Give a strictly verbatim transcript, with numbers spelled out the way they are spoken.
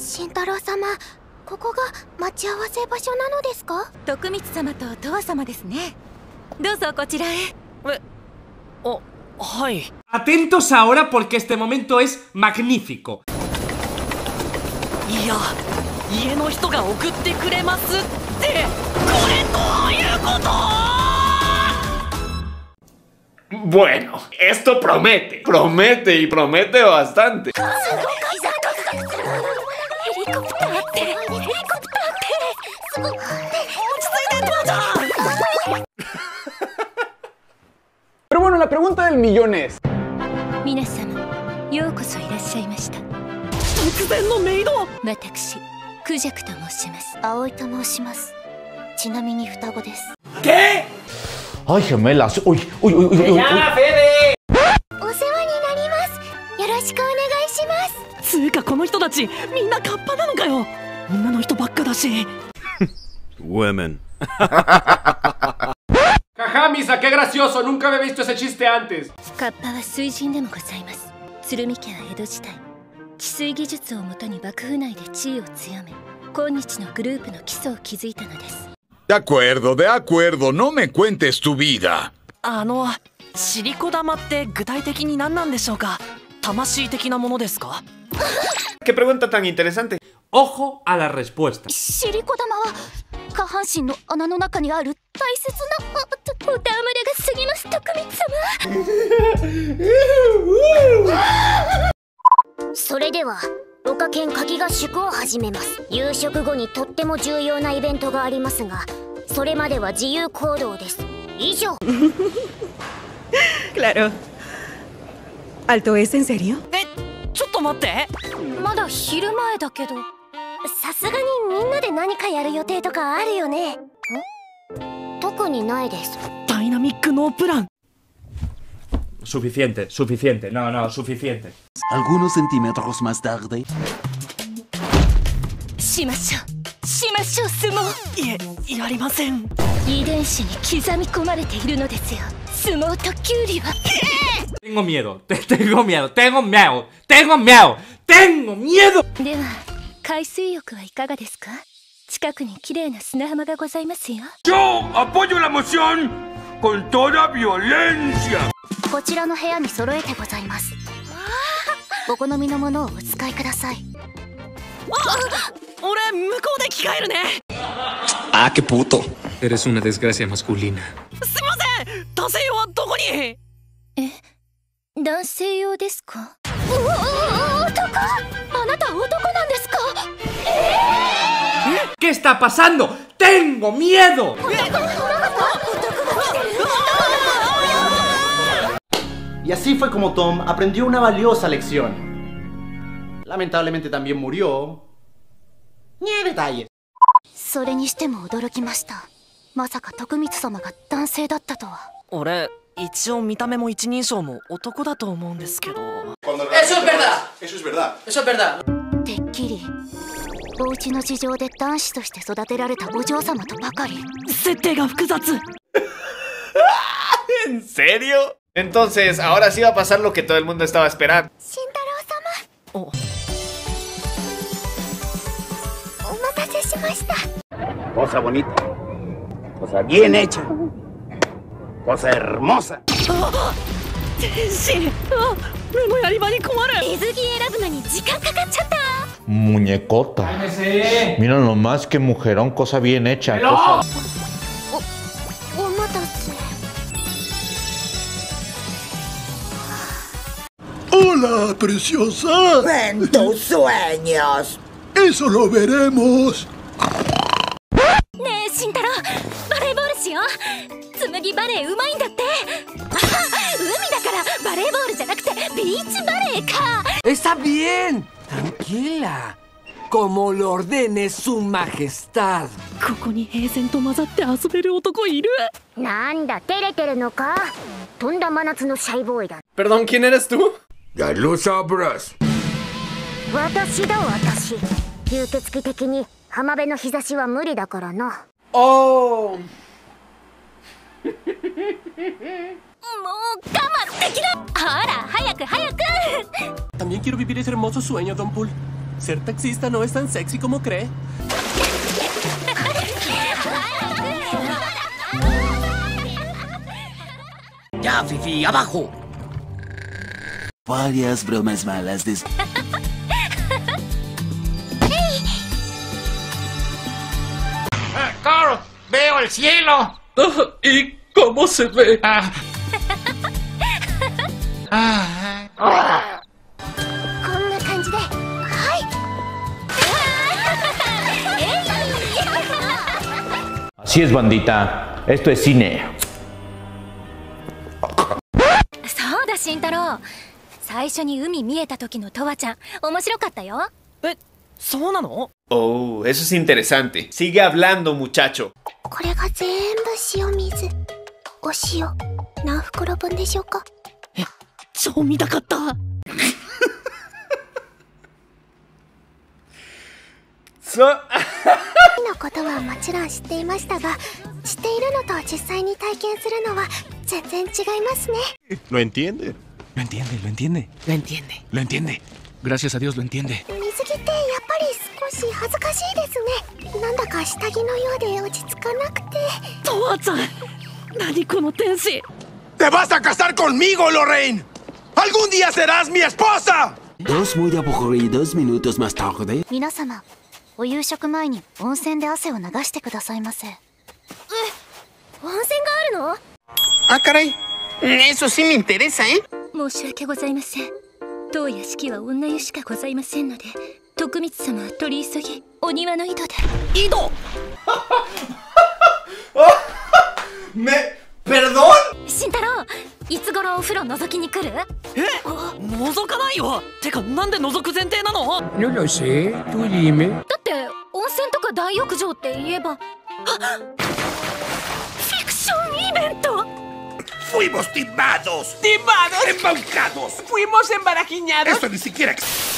慎太郎様、ここが待ち合わせ場所なのですか？ 徳光様と十和様ですね。どうぞこちらへ。 え、あ、はい。 Atentos ahora porque este momento es magnífico. いや、家の人が送ってくれますって、これどういうこと？ Bueno, esto promete. Promete y promete bastante. Pero bueno, la pregunta del millón es... 皆様、ようこそいらっしゃいました。 突然のメイド。 私、クジャクと申します。 葵と申します。ちなみに双子です。 ¿Qué? Ay, gemelas. Uy, uy, uy, uy, uy. ¡Ya, Fede! お世話になります。よろしくお願いします。 つうかこの人たちみんなカッパなのかよ。女の人ばっかだし。 Women. Jaja, Misa, qué gracioso. Nunca había visto ese chiste antes. カッパは水神でもございます。鶴見家は江戸時代、治水技術をもとに幕府内で地位を強め、今日のグループの基礎を築いたのです。 De acuerdo, de acuerdo, no me cuentes tu vida. あの、シリコ玉って具体的に何なんでしょうか。魂的なものですか？ Qué pregunta tan interesante. Ojo a la respuesta. シリコ玉は下半身の穴の中にある大切なおお戯れが過ぎます、徳光様。それではロカ犬夏季合宿を始めます。夕食後にとっても重要なイベントがありますが、それまでは自由行動です。以上。 Claro. ¿Alto es en serio? え、ちょっと待って。 まだ昼前だけど、さすがにみんなで何かやる予定とかあるよね？ん？特にないです。 ダイナミックノープラン。 Suficiente, suficiente. No, no, suficiente. Algunos centímetros más tarde. しましょう。しましょう、相撲。 いえ、やりません。 遺伝子に刻み込まれているのですよ。相撲とキュウリは。 Tengo miedo, tengo miedo, tengo miedo, tengo miedo, tengo miedo. では、海水浴はいかがですか？近くに綺麗な砂浜がございますよ。 Yo apoyo la moción con toda violencia. こちらの部屋に揃えてございます。お好みのものをお使いください。 あ、俺向こうで着替えるね。 Ah, qué puto. Eres una desgracia masculina. すいません。男性用はどこに？ え、男性用ですか？ おお、男？あなた男なんですか？ えー、¿Qué está pasando? Tengo miedo. Y así fue como Tom aprendió una valiosa lección. Lamentablemente también murió. Ni detalles. それにしても驚きました。まさか徳光様が男性だったとは。 俺、一応見た目も一人称も男だと思うんですけど。 Eso es verdad. Eso es verdad. Eso es verdad. てっきりお家の事情で男子として育てられたお嬢様とばかり。 設定が複雑。 ¿En serio? Entonces, ahora sí va a pasar lo que todo el mundo estaba esperando. 慎太郎様。 お、 お待たせしました。 Cosa bonita. Cosa bien hecha. Cosa hermosa. 天使。あ、目のやり場に困る。 水着選ぶのに時間かかっちゃった。 Muñecota. Mira nomás que mujerón, cosa bien hecha. Cosa... お、お待たせ。 Hola, preciosa. En tus sueños. Eso lo veremos. ねえ、慎太郎、バレーボールしよう。紬バレーうまいんだって。海だからバレーボールじゃなくてビーチバレーか。 Está bien. Tranquila. Como lo ordene su majestad. ここに平然と混ざって遊べる男いる。 なんだ、照れてるのか。とんだ真夏のシャイボーイだ。 Perdón, ¿quién eres tú? Ya lo sabrás. 私だ、私。吸血鬼的に浜辺の日差しは無理だからな。 Oh. もう我慢できない。ほら、早く早く。 También quiero vivir ese hermoso sueño, Don Pool. Ser taxista no es tan sexy como cree. Ya, Fifi, abajo. Varias bromas malas de... ¡Carl! ¡Veo el cielo! ¿Y cómo se ve? Ah. Ah. Ah. Así es, bandita. Esto es cine. そうだ慎太郎、最初に海見えた時のトワちゃん面白かったよ。 え、そうなの？ Oh, eso es interesante. Sigue hablando, muchacho. これが全部塩水。お塩何袋分でしょうか？ え、超見たかった。 そう。 のことはもちろん知っていましたが、知っているのと実際に体験するのは全然違いますね。 Lo entiende. Lo entiende, lo entiende. Lo entiende. Lo entiende. Gracias a Dios lo entiende. 水着ってやっぱり少し恥ずかしいですね。なんだか下着のようで落ち着かなくて。 トワちゃん、何この天使。 ¡Te vas a casar conmigo, Lorraine! ¡Algún día serás mi esposa! Dos muy aburridos minutos más tarde. 皆様、お夕食前に温泉で汗を流してくださいませ。え、温泉があるの？ Ah, caray. Eso sí me interesa, ¿eh? 申し訳ございません。当屋敷は女湯しかございませんので、徳光様は取り急ぎお庭の井戸で。 井戸め、perdón? 慎太郎、いつ頃お風呂覗きに来る？ え、覗かないよ。てか、なんで覗く前提なの？ No lo sé, tú dime. だって温泉とか大浴場って言えば、あ、フィクションイベント。 ¡Fuimos timados! ¡Timados! ¡Embaucados! ¡Fuimos embarajiñados! ¡Eso ni siquiera existe!